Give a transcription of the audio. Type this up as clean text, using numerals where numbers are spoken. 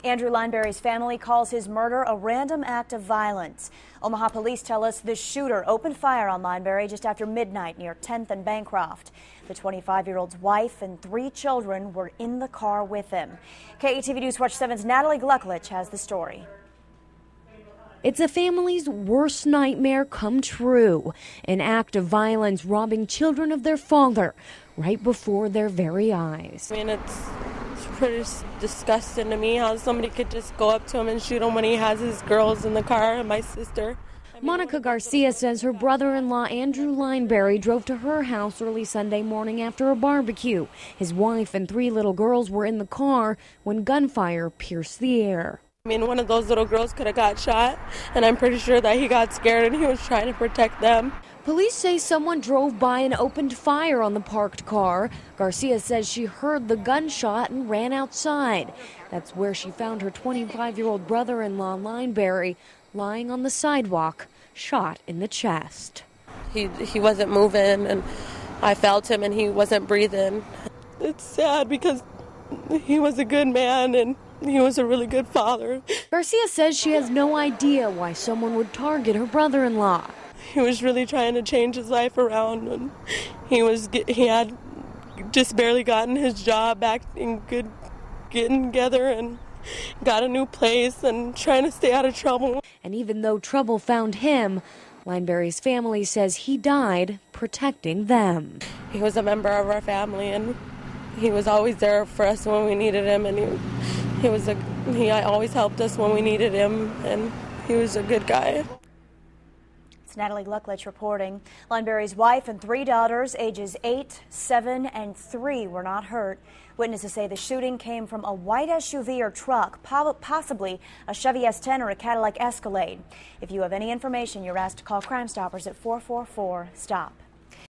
Andrew Lineberry's family calls his murder a random act of violence. Omaha police tell us the shooter opened fire on Lineberry just after midnight near 10th and Bancroft. The 25-year-old's wife and 3 children were in the car with him. KETV News Watch 7's Natalie Glucklich has the story. It's a family's worst nightmare come true. An act of violence robbing children of their father right before their very eyes. I mean, it's pretty disgusting to me how somebody could just go up to him and shoot him when he has his girls in the car and my sister. Monica Garcia says her brother-in-law Andrew Lineberry drove to her house early Sunday morning after a barbecue. His wife and 3 little girls were in the car when gunfire pierced the air. I mean, one of those little girls could have got shot, and I'm pretty sure that he got scared and he was trying to protect them. Police say someone drove by and opened fire on the parked car. Garcia says she heard the gunshot and ran outside. That's where she found her 25-year-old brother-in-law Lineberry lying on the sidewalk, shot in the chest. He wasn't moving, and I felt him, and he wasn't breathing. It's sad because he was a good man, and he was a really good father. Garcia says she has no idea why someone would target her brother-in-law. He was really trying to change his life around, and he had just barely gotten his job back in getting together and got a new place and trying to stay out of trouble. And even though trouble found him, Lineberry's family says he died protecting them. He was a member of our family, and he was always there for us when we needed him, and he always helped us when we needed him, and he was a good guy. It's Natalie Glucklich reporting. Lineberry's wife and 3 daughters, ages 8, 7, and 3, were not hurt. Witnesses say the shooting came from a white SUV or truck, possibly a Chevy S10 or a Cadillac Escalade. If you have any information, you're asked to call Crime Stoppers at 444-STOP.